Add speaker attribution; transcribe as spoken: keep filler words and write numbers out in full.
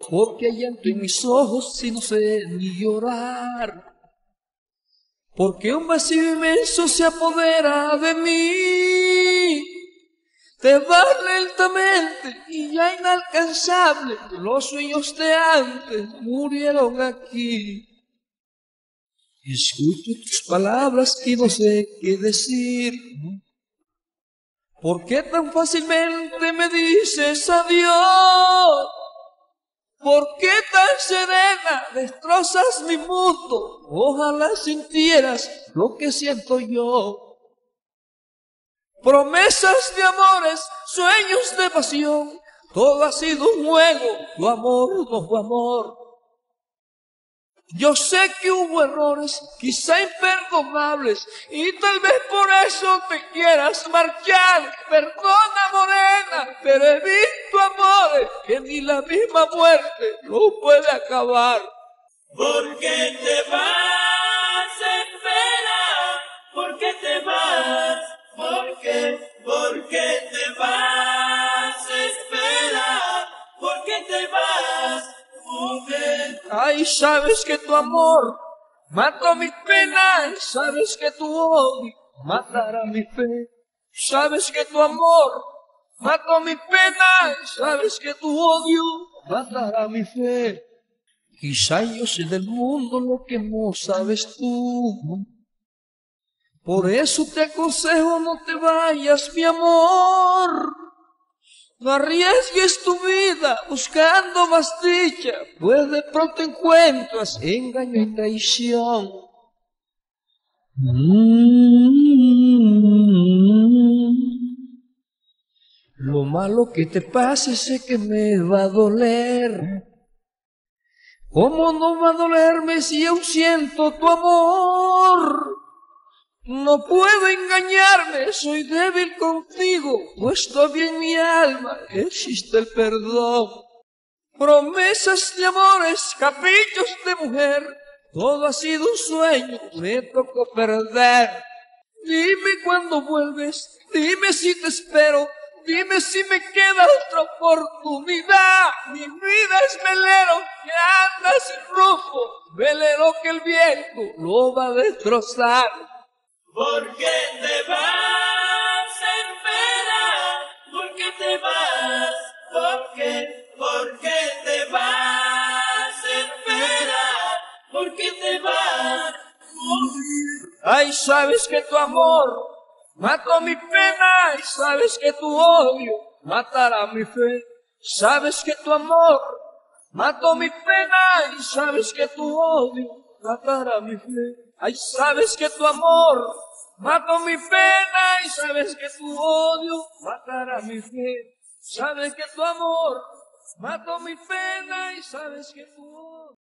Speaker 1: porque hay llanto en mis ojos y no sé ni llorar. Porque un vacío inmenso se apodera de mí, te vas lentamente y ya inalcanzable. Los sueños de antes murieron aquí. Escucho tus palabras y no sé qué decir. ¿Por qué tan fácilmente me dices adiós? ¿Por qué tan serena destrozas mi mundo? Ojalá sintieras lo que siento yo. Promesas de amores, sueños de pasión, todo ha sido un juego, tu amor no fue amor. Yo sé que hubo errores, quizá imperdonables, y tal vez por eso te quieras marchar. Perdona, morena, pero he visto amores que ni la misma muerte lo puede acabar.
Speaker 2: ¿Por qué te vas, espera? ¿Por qué te vas? ¿Por qué? ¿Por qué te vas, espera? ¿Por qué te vas, mujer?
Speaker 1: Ay, sabes que tu amor mató mi pena, y sabes que tu odio matará mi fe. Sabes que tu amor mató mi pena, y sabes que tu odio matará mi fe. Quizá yo sé del mundo lo que no sabes tú. Por eso te aconsejo no te vayas, mi amor. No arriesgues tu vida buscando más dicha, pues de pronto encuentras engaño y traición. Mm. Lo malo que te pase sé que me va a doler. ¿Cómo no va a dolerme si aún siento tu amor? No puedo engañarme, soy débil contigo, pues todavía en mi alma existe el perdón. Promesas de amores, caprichos de mujer, todo ha sido un sueño, me tocó perder. Dime cuándo vuelves, dime si te espero, dime si me queda otra oportunidad. Mi vida es velero que anda sin rumbo, velero que el viento lo va a destrozar.
Speaker 2: ¿Por qué te vas, espera? ¿Por qué te vas? ¿Por qué? ¿Por qué te vas, espera? ¿Por qué te vas?
Speaker 1: Ay, sabes que tu amor mató mi pena y sabes que tu odio matará mi fe. Sabes que tu amor mató mi pena y sabes que tu odio matará mi fe. Ay, sabes que tu amor mató mi pena y sabes que tu odio matará mi fe. Sabes que tu amor mató mi pena y sabes que tu odio